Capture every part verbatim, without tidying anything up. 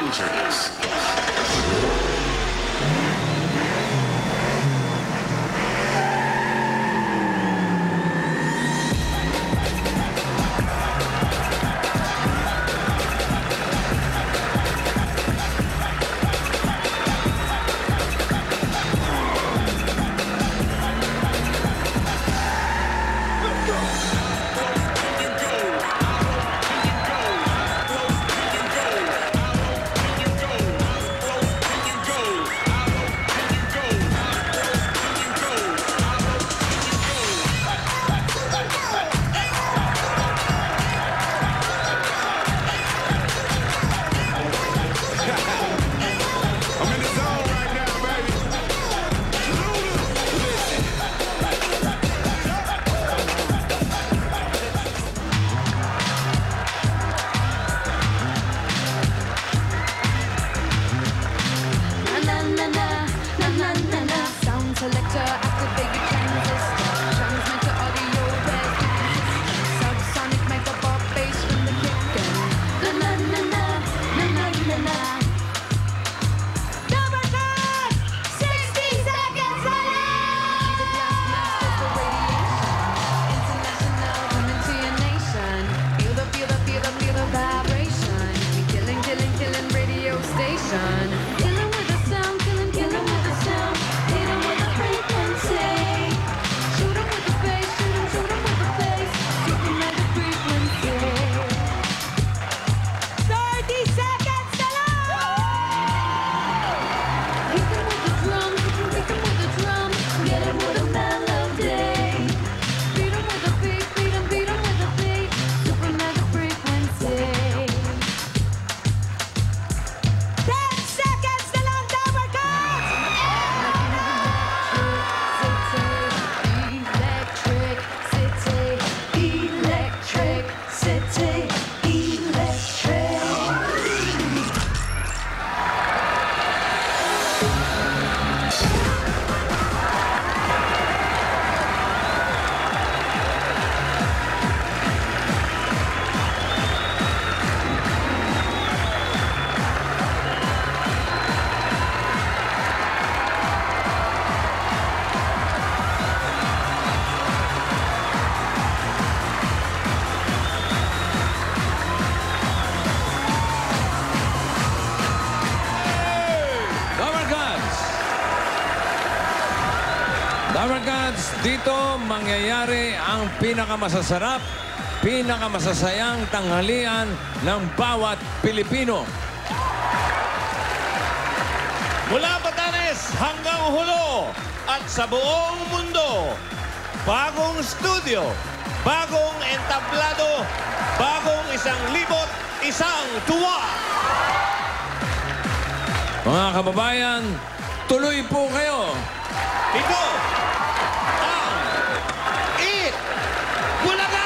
injuries. Dabarkads, dito mangyayari ang pinakamasasarap, pinakamasasayang tanghalian ng bawat Pilipino. Mula Batanes hanggang Hulo at sa buong mundo, bagong studio, bagong entablado, bagong isang libot, isang tuwa. Mga kababayan, tuloy po kayo. Ito ang Eat Bulaga!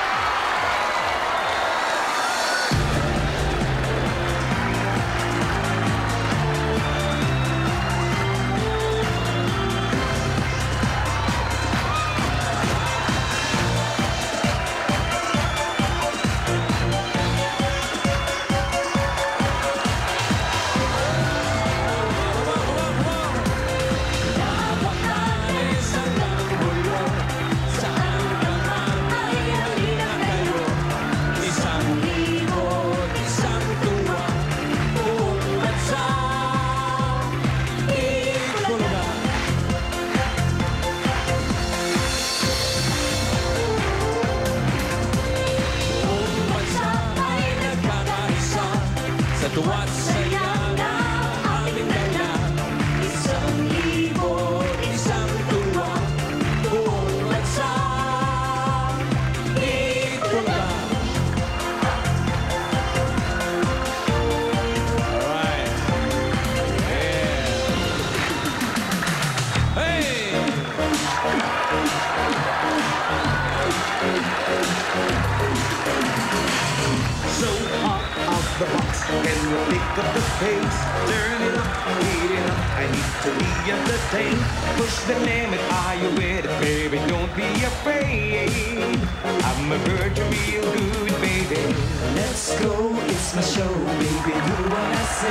Tuwa't saya ng aming dala, isang libot, isang tuwa, buong bansa, dito lang. Alright. Yeah. Hey! So hot off the box, can you pick up the pace? Turn it up, heat it up, I need to be entertained. Push the limit, are you with it, baby? Don't be afraid. I'm a virgin, real good, baby. Let's go, it's my show, baby, do what I say.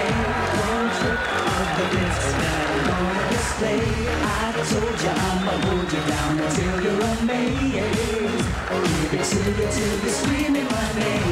play. I told you I'ma hold you down until you're amazed. Give it to you till you're screaming my name.